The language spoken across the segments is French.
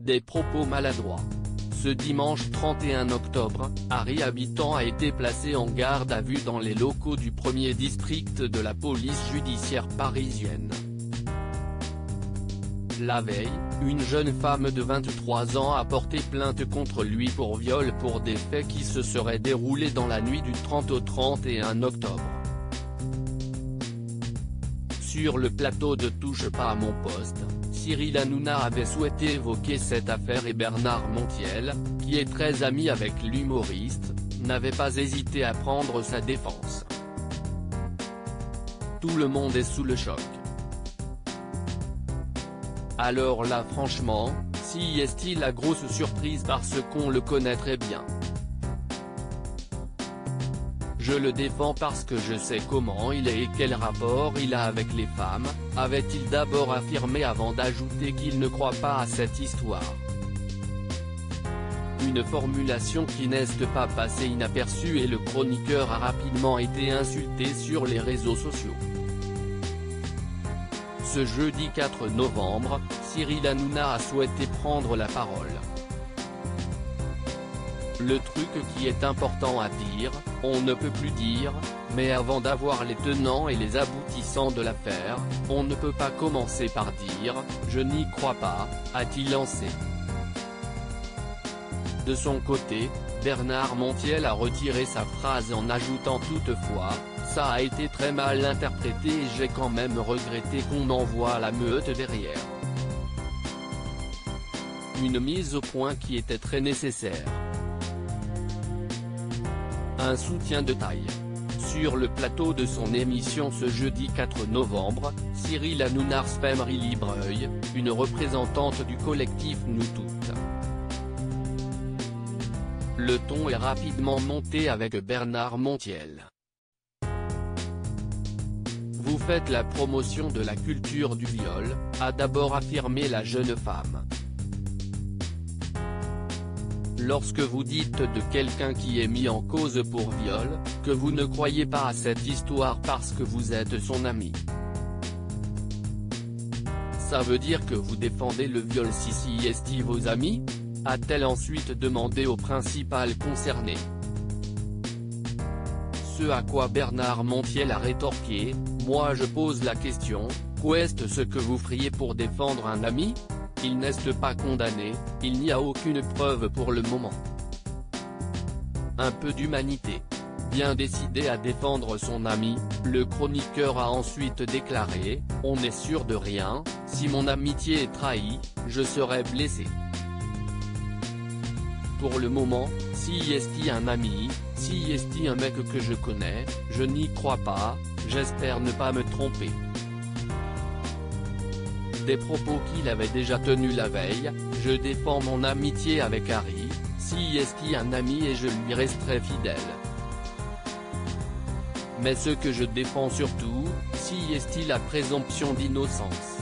Des propos maladroits. Ce dimanche 31 octobre, Harry Habitant a été placé en garde à vue dans les locaux du 1er district de la police judiciaire parisienne. La veille, une jeune femme de 23 ans a porté plainte contre lui pour viol pour des faits qui se seraient déroulés dans la nuit du 30 au 31 octobre. Sur le plateau de Touche pas à mon poste, Cyril Hanouna avait souhaité évoquer cette affaire et Bernard Montiel, qui est très ami avec l'humoriste, n'avait pas hésité à prendre sa défense. Tout le monde est sous le choc. Alors là franchement, si est-il la grosse surprise parce qu'on le connaît très bien. Je le défends parce que je sais comment il est et quel rapport il a avec les femmes, avait-il d'abord affirmé avant d'ajouter qu'il ne croit pas à cette histoire. Une formulation qui n'est pas passée inaperçue et le chroniqueur a rapidement été insulté sur les réseaux sociaux. Ce jeudi 4 novembre, Cyril Hanouna a souhaité prendre la parole. Le truc qui est important à dire, on ne peut plus dire, mais avant d'avoir les tenants et les aboutissants de l'affaire, on ne peut pas commencer par dire « je n'y crois pas », a-t-il lancé. De son côté, Bernard Montiel a retiré sa phrase en ajoutant toutefois « ça a été très mal interprété et j'ai quand même regretté qu'on envoie la meute derrière ». Une mise au point qui était très nécessaire. Un soutien de taille. Sur le plateau de son émission ce jeudi 4 novembre, Cyril Hanouna Femmerie Libreuil, une représentante du collectif Nous Toutes. Le ton est rapidement monté avec Bernard Montiel. Vous faites la promotion de la culture du viol, a d'abord affirmé la jeune femme. Lorsque vous dites de quelqu'un qui est mis en cause pour viol, que vous ne croyez pas à cette histoire parce que vous êtes son ami. Ça veut dire que vous défendez le viol si est-il vos amis ? A-t-elle ensuite demandé au principal concerné. Ce à quoi Bernard Montiel a rétorqué, moi je pose la question, qu'est-ce ce que vous feriez pour défendre un ami ? Il n'est pas condamné, il n'y a aucune preuve pour le moment. Un peu d'humanité. Bien décidé à défendre son ami, le chroniqueur a ensuite déclaré « On n'est sûr de rien, si mon amitié est trahie, je serai blessé. Pour le moment, si est-il un ami, si est-il un mec que je connais, je n'y crois pas, j'espère ne pas me tromper. » Des propos qu'il avait déjà tenus la veille, « Je défends mon amitié avec Harry, si est-il un ami et je lui resterai fidèle. Mais ce que je défends surtout, si est-il la présomption d'innocence.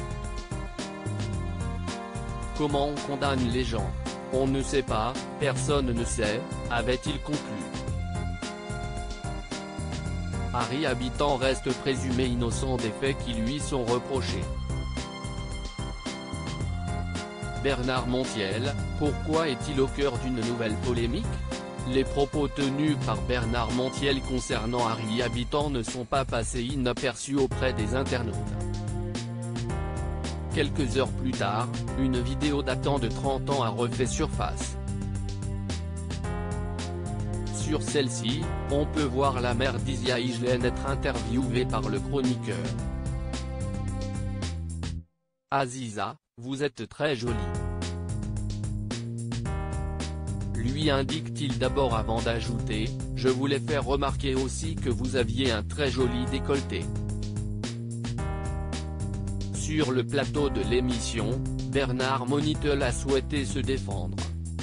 Comment on condamne les gens ? On ne sait pas, personne ne sait », avait-il conclu. Harry Habitant reste présumé innocent des faits qui lui sont reprochés. Bernard Montiel, pourquoi est-il au cœur d'une nouvelle polémique ? Les propos tenus par Bernard Montiel concernant Harry Habitant ne sont pas passés inaperçus auprès des internautes. Quelques heures plus tard, une vidéo datant de 30 ans a refait surface. Sur celle-ci, on peut voir la mère d'Isia Hijlen être interviewée par le chroniqueur. Aziza, vous êtes très jolie. Lui indique-t-il d'abord avant d'ajouter, je voulais faire remarquer aussi que vous aviez un très joli décolleté. Sur le plateau de l'émission, Bernard Montiel a souhaité se défendre.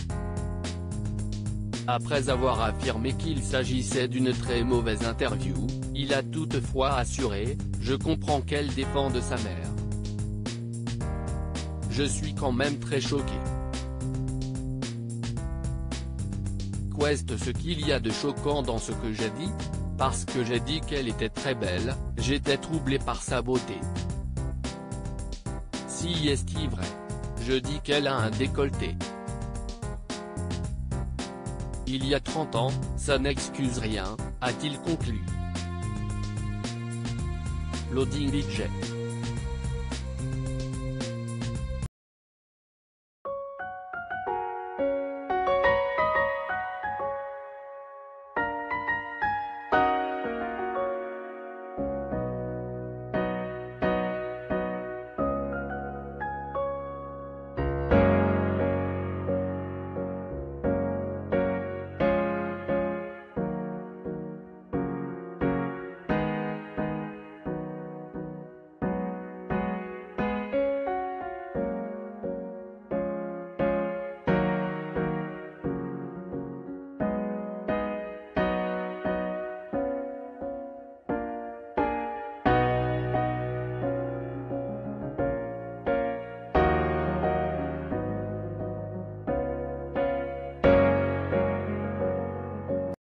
Après avoir affirmé qu'il s'agissait d'une très mauvaise interview, il a toutefois assuré, je comprends qu'elle défende sa mère. Je suis quand même très choqué. Qu'est-ce ce qu'il y a de choquant dans ce que j'ai dit ? Parce que j'ai dit qu'elle était très belle, j'étais troublé par sa beauté. Si est-il vrai ? Je dis qu'elle a un décolleté. Il y a 30 ans, ça n'excuse rien, a-t-il conclu. Loading budget.